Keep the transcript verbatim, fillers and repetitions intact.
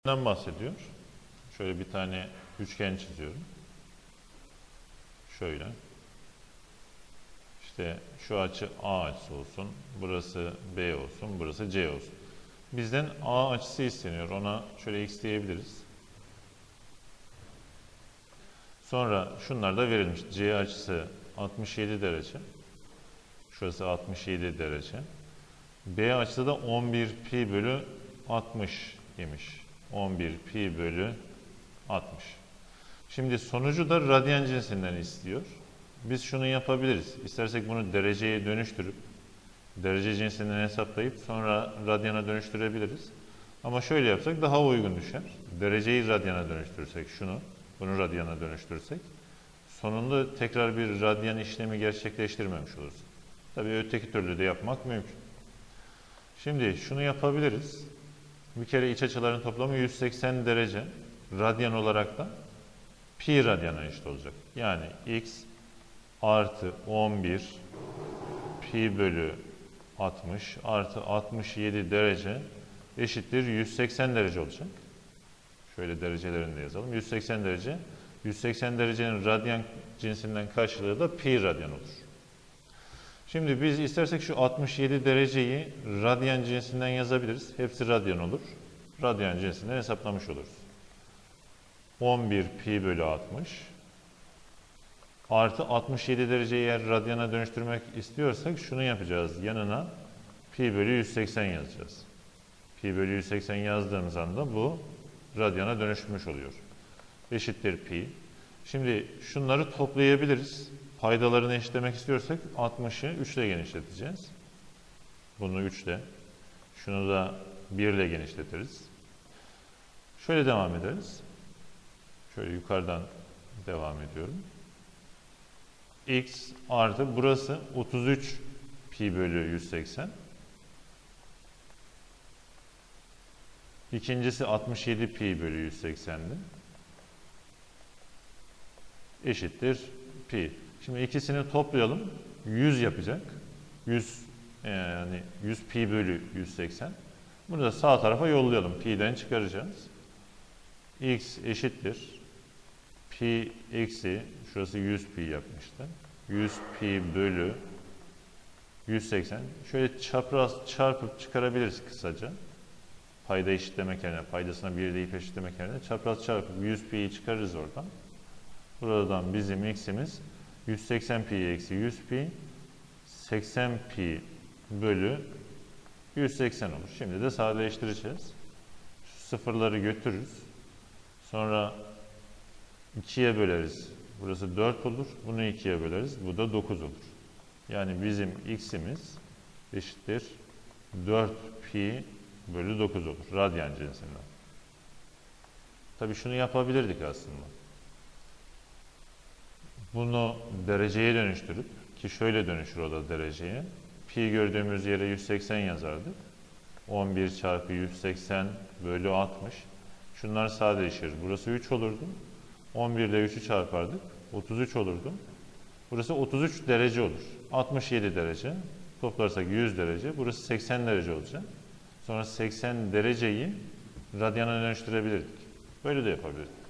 bahsediyor. Şöyle bir tane üçgen çiziyorum. Şöyle. İşte şu açı A açısı olsun, burası B olsun, burası C olsun. Bizden A açısı isteniyor. Ona şöyle X diyebiliriz. Sonra şunlar da verilmiş. C açısı altmış yedi derece. Şurası altmış yedi derece. B açısı da on bir pi bölü altmış imiş. on bir pi bölü altmış. Şimdi sonucu da radyan cinsinden istiyor. Biz şunu yapabiliriz. İstersek bunu dereceye dönüştürüp derece cinsinden hesaplayıp sonra radyana dönüştürebiliriz. Ama şöyle yapsak daha uygun düşer. Dereceyi radyana dönüştürürsek şunu, bunu radyana dönüştürsek sonunda tekrar bir radyan işlemi gerçekleştirmemiş oluruz. Tabii öteki türlü de yapmak mümkün. Şimdi şunu yapabiliriz. Bir kere iç açıların toplamı yüz seksen derece. Radyan olarak da pi radyana eşit olacak. Yani x artı on bir pi bölü altmış artı altmış yedi derece eşittir yüz seksen derece olacak. Şöyle derecelerini de yazalım. yüz seksen derece. yüz seksen derecenin radyan cinsinden karşılığı da pi radyan olur. Şimdi biz istersek şu altmış yedi dereceyi radyan cinsinden yazabiliriz. Hepsi radyan olur. Radyan cinsinden hesaplamış oluruz. on bir pi bölü altmış artı altmış yedi dereceyi eğer radyana dönüştürmek istiyorsak şunu yapacağız. Yanına pi bölü yüz seksen yazacağız. Pi bölü yüz seksen yazdığımız anda bu radyana dönüşmüş oluyor. Eşittir pi. Şimdi şunları toplayabiliriz. Paydalarını eşitlemek istiyorsak altmışı üç ile genişleteceğiz. Bunu üç ile. Şunu da bir ile genişletiriz. Şöyle devam ederiz. Şöyle yukarıdan devam ediyorum. X artı burası otuz üç pi bölü yüz seksen. İkincisi altmış yedi pi bölü yüz seksendi. Eşittir pi. Şimdi ikisini toplayalım. yüz yapacak. yüz yani yüz pi bölü yüz seksen. Bunu da sağ tarafa yollayalım. Pi'den çıkaracağız. X eşittir. Pi eksi, şurası yüz pi yapmıştı. yüz pi bölü yüz seksen. Şöyle çapraz çarpıp çıkarabiliriz kısaca. Payda eşitlemek yerine, paydasına bir deyip eşitlemek yerine çapraz çarpıp yüz pi'yi çıkarırız oradan. Buradan bizim x'imiz yüz seksen pi eksi yüz pi, seksen pi bölü yüz seksen olur. Şimdi de sadeleştireceğiz. Şu sıfırları götürürüz. Sonra ikiye böleriz. Burası dört olur. Bunu ikiye böleriz. Bu da dokuz olur. Yani bizim x'imiz eşittir dört pi bölü dokuz olur. Radyan cinsinden. Tabii şunu yapabilirdik aslında. Bunu dereceye dönüştürüp, ki şöyle dönüşür o da dereceye. Pi gördüğümüz yere yüz seksen yazardık. on bir çarpı yüz seksen bölü altmış. Şunlar sadeleşir. Burası üç olurdu. on bir ile üçü çarpardık. otuz üç olurdu. Burası otuz üç derece olur. altmış yedi derece. Toplarsak yüz derece. Burası seksen derece olacak. Sonra seksen dereceyi radyana dönüştürebilirdik. Böyle de yapabilirdik.